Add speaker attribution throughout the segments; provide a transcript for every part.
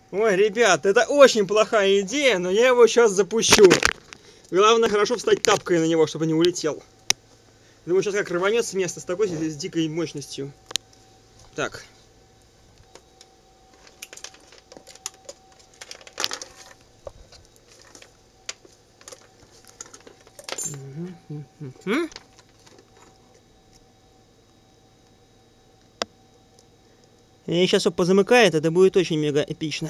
Speaker 1: Ой, ребят, это очень плохая идея, но я его сейчас запущу. Главное, хорошо встать тапкой на него, чтобы не улетел. Думаю, сейчас как рванет с места с такой с дикой мощностью. Так. И сейчас все позамыкает, это будет очень мега эпично.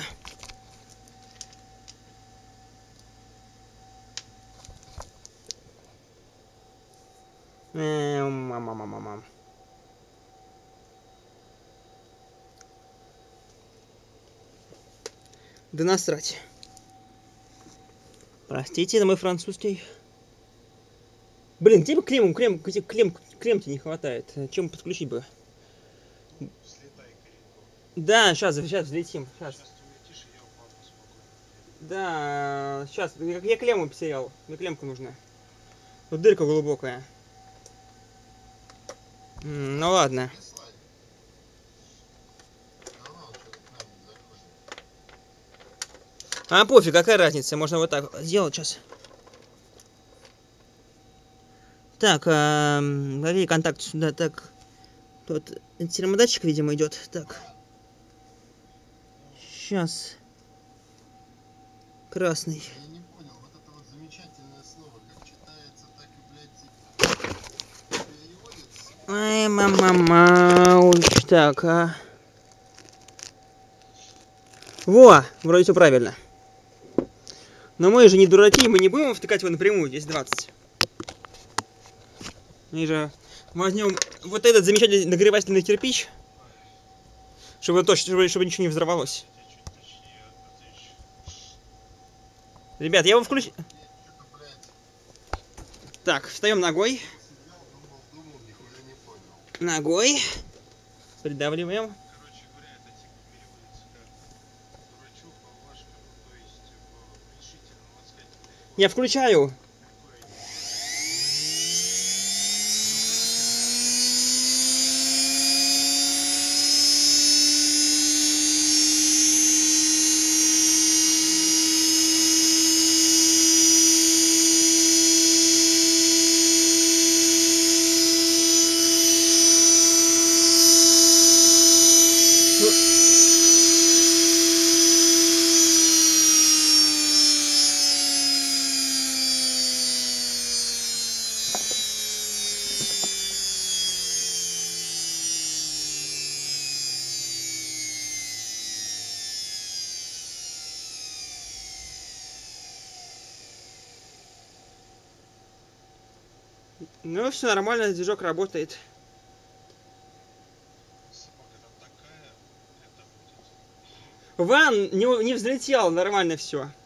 Speaker 1: Мама. Да насрать. Простите, это мой французский. Блин, где бы клем-то не хватает. Чем подключить бы? Да, сейчас взлетим. Сейчас. Да, сейчас. Я клемму потерял. Мне клемка нужна. Тут дырка глубокая. Ну ладно. А пофиг, какая разница? Можно вот так сделать сейчас. Так, лови контакт сюда. Так. Тут термодатчик, видимо, идет. Так. Сейчас. Красный.
Speaker 2: Я не понял, вот это вот замечательное слово, как читается, так и, блядь, переводится.
Speaker 1: Ай, мама, так, Во, вроде все правильно. Но мы же не дураки, мы не будем втыкать его напрямую, здесь 20. Мы же возьмем вот этот замечательный нагревательный кирпич, чтобы ничего не взорвалось. Ребят, я его включу. Так, встаем ногой. Ногой. Придавливаем. Я включаю. Ну, все нормально, движок работает. Ван не взлетел, нормально все.